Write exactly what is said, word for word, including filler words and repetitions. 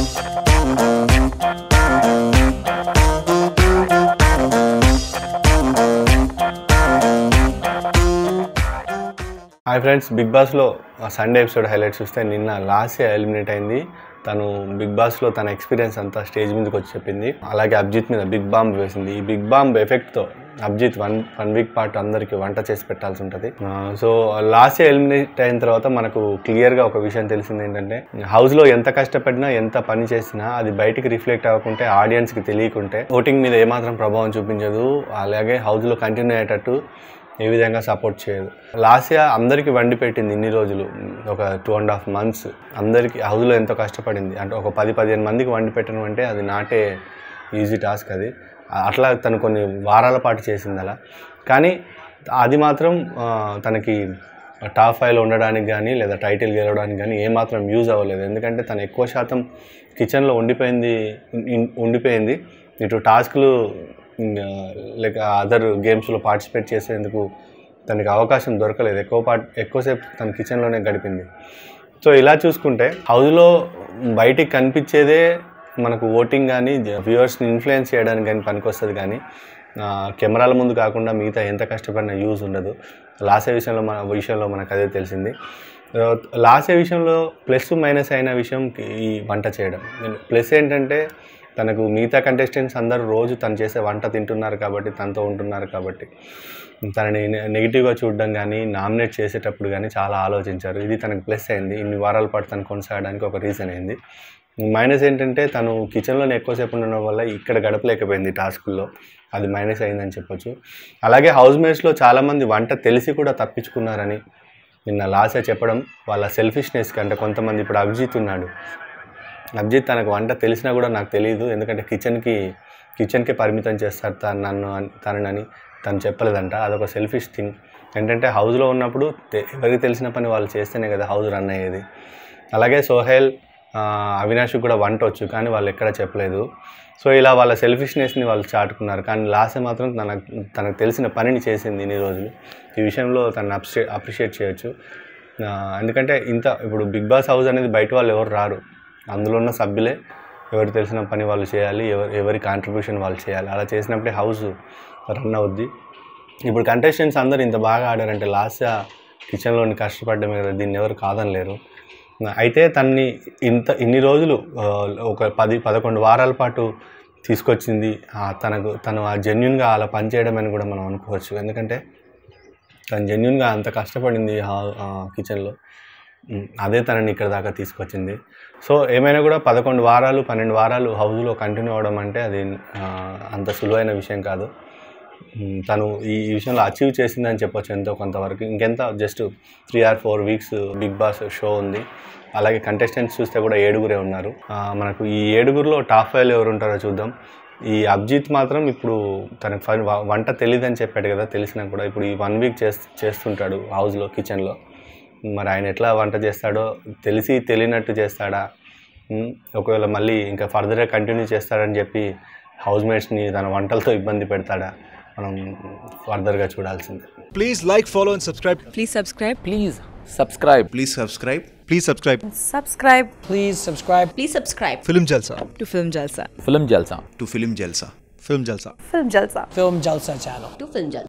Hi friends, big బాస్లో Sunday episode highlights చూస్తే నిన్న లాస్య ఎలిమినేట్ అయింది. తను బిగ్ బాస్లో తన ఎక్స్పీరియన్స్ అంతా స్టేజ్ మీదకి వచ్చి చెప్పింది. అలాగే అభిజిత్ మీద బిగ్ బాంబ్ వేసింది. ఈ బిగ్ బాంబ్ ఎఫెక్ట్తో అభిజిత్ వన్ వన్ వీక్ పాటు అందరికీ వంట చేసి పెట్టాల్సి ఉంటుంది. సో లాస్య ఎలిమినేట్ అయిన తర్వాత మనకు క్లియర్గా ఒక విషయం తెలిసింది ఏంటంటే, హౌస్లో ఎంత కష్టపడినా ఎంత పని చేసినా అది బయటికి రిఫ్లెక్ట్ అవ్వకుంటే, ఆడియన్స్కి తెలియకుంటే ఓటింగ్ మీద ఏమాత్రం ప్రభావం చూపించదు. అలాగే హౌస్లో కంటిన్యూ అయ్యేటట్టు ఏ విధంగా సపోర్ట్ చేయదు. లాస్య అందరికీ వండి పెట్టింది ఇన్ని రోజులు, ఒక టూ అండ్ హాఫ్ మంత్స్ అందరికీ హౌస్లో ఎంతో కష్టపడింది. అంటే ఒక పది పదిహేను మందికి వండి పెట్టడం అంటే అది నాటే ఈజీ టాస్క్. అది అట్లా తను కొన్ని వారాల పాటు చేసింది అలా. కానీ అది మాత్రం తనకి టాప్ ఫైవ్లో ఉండడానికి కానీ లేదా టైటిల్ గెలవడానికి కానీ ఏమాత్రం యూజ్ అవ్వలేదు. ఎందుకంటే తను ఎక్కువ శాతం కిచెన్లో ఉండిపోయింది ఉండిపోయింది ఇటు టాస్క్లు లేక అదర్ గేమ్స్లో పార్టిసిపేట్ చేసేందుకు తనకి అవకాశం దొరకలేదు. ఎక్కువ పార్ట్ ఎక్కువసేపు తన కిచెన్లోనే గడిపింది. సో ఇలా చూసుకుంటే హౌస్లో బయటికి కనిపించేదే మనకు ఓటింగ్ కానీ వ్యూవర్స్ని ఇన్ఫ్లుయెన్స్ చేయడానికి కానీ పనికొస్తుంది. కానీ కెమెరాల ముందు కాకుండా మిగతా ఎంత కష్టపడినా యూజ్ ఉండదు. లాస్య విషయంలో మన విషయంలో మనకు అదే తెలిసింది. లాస్య విషయంలో ప్లస్ మైనస్ అయిన విషయం ఈ వంట చేయడం. ప్లస్ ఏంటంటే, తనకు మిగతా కంటెస్టెంట్స్ అందరూ రోజు తను చేసే వంట తింటున్నారు కాబట్టి, తనతో ఉంటున్నారు కాబట్టి తనని నెగిటివ్గా చూడడం కానీ నామినేట్ చేసేటప్పుడు కానీ చాలా ఆలోచించారు. ఇది తనకు ప్లస్ అయింది. ఇన్ని వారాల పాటు తను కొనసాగడానికి ఒక రీజన్ అయింది. మైనస్ ఏంటంటే, తను కిచెన్లోనే ఎక్కువసేపు ఉండడం వల్ల ఇక్కడ గడపలేకపోయింది టాస్కుల్లో. అది మైనస్ అయిందని చెప్పొచ్చు. అలాగే హౌస్ మేట్స్లో చాలామంది వంట తెలిసి కూడా తప్పించుకున్నారని నిన్న లాస్య చెప్పడం వాళ్ళ సెల్ఫిష్నెస్కి. అంటే కొంతమంది, ఇప్పుడు అభిజిత్ ఉన్నాడు, అభిజిత్ తనకు వంట తెలిసినా కూడా నాకు తెలియదు, ఎందుకంటే కిచెన్కి కిచెన్కే పరిమితం చేస్తారు తను నన్ను తనని తను చెప్పలేదంట. అదొక సెల్ఫిష్ థింగ్. ఏంటంటే హౌస్లో ఉన్నప్పుడు ఎవరికి తెలిసిన పని వాళ్ళు చేస్తేనే కదా హౌస్ రన్ అయ్యేది. అలాగే సోహెల్, అవినాష్కి కూడా వంట వచ్చు, కానీ వాళ్ళు ఎక్కడ చెప్పలేదు. సో ఇలా వాళ్ళ సెల్ఫిష్నెస్ని వాళ్ళు చాటుకున్నారు. కానీ లాస్య మాత్రం తన తనకు తెలిసిన పనిని చేసింది ఇన్ని రోజులు. ఈ విషయంలో తను అప్రిషియే అప్రిషియేట్ చేయొచ్చు. ఎందుకంటే ఇంత ఇప్పుడు బిగ్ బాస్ హౌస్ అనేది బయట వాళ్ళు ఎవరు రారు, అందులో ఉన్న సభ్యులే ఎవరికి తెలిసిన పని వాళ్ళు చేయాలి, ఎవరి ఎవరి కాంట్రిబ్యూషన్ వాళ్ళు చేయాలి. అలా చేసినప్పుడే హౌస్ రన్ అవుద్ది. ఇప్పుడు కంటెస్టెంట్స్ అందరూ ఇంత బాగా ఆడారంటే లాస్య కిచెన్లోని కష్టపడడమే కదా, దీన్ని ఎవరు కాదనలేరు. అయితే తన్ని ఇంత ఇన్ని రోజులు ఒక పది పదకొండు వారాల పాటు తీసుకొచ్చింది తనకు తను ఆ జెన్యున్గా అలా పనిచేయడం అని కూడా మనం అనుకోవచ్చు. ఎందుకంటే తను జెన్యున్గా అంత కష్టపడింది కిచెన్లో, అదే తనని ఇక్కడ దాకా తీసుకొచ్చింది. సో ఏమైనా కూడా పదకొండు వారాలు పన్నెండు వారాలు హౌస్లో కంటిన్యూ అవ్వడం అంటే అది అంత సులువైన విషయం కాదు. తను ఈ విషయంలో అచీవ్ చేసిందని చెప్పొచ్చు ఎంతో కొంతవరకు. ఇంకెంత just three or four weeks big boss show ఉంది. అలాగే కంటెస్టెంట్స్ చూస్తే కూడా ఏడుగురే ఉన్నారు. మనకు ఈ ఏడుగురిలో టాప్ ఫైవ్లో ఎవరు ఉంటారో చూద్దాం. ఈ అభిజిత్ మాత్రం ఇప్పుడు తనకు వంట తెలియదని చెప్పాడు కదా, తెలిసినా కూడా ఇప్పుడు ఈ వన్ వీక్ చేస్తుంటాడు హౌస్లో కిచెన్లో. మరి ఆయన ఎట్లా వంట చేస్తాడో, తెలిసి తెలియనట్టు చేస్తాడా, ఒకవేళ మళ్ళీ ఇంకా ఫర్దర్గా కంటిన్యూ చేస్తాడని చెప్పి హౌస్ మేట్స్ని తన వంటలతో ఇబ్బంది పెడతాడా, మనం ఫర్దర్గా చూడాల్సిందే. Please like, follow and subscribe. Please subscribe. Please subscribe. Please subscribe. Please subscribe. Subscribe. Please subscribe. Please subscribe. Film Jalsa to film Jalsa. Film Jalsa. To film Jalsa. Film Jalsa. Film Jalsa. Film Jalsa channel. To film Jalsa.